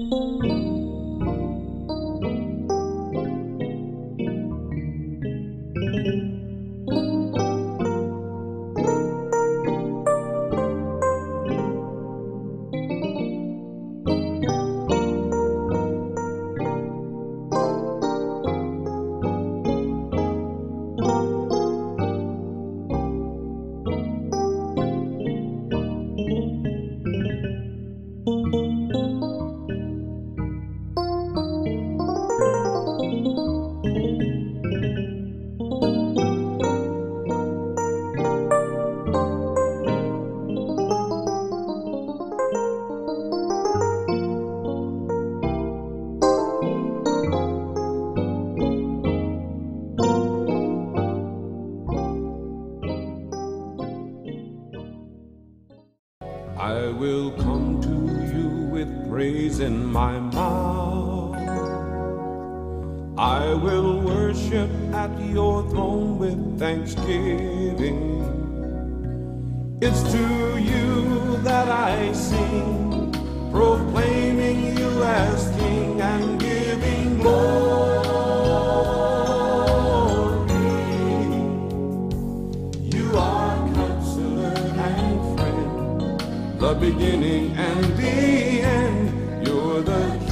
I will come to you with praise in my mouth. I will worship at your throne with thanksgiving. It's to you that I sing, proclaiming you as King and giving glory. You are Counselor and Friend, the beginning and the end. You're the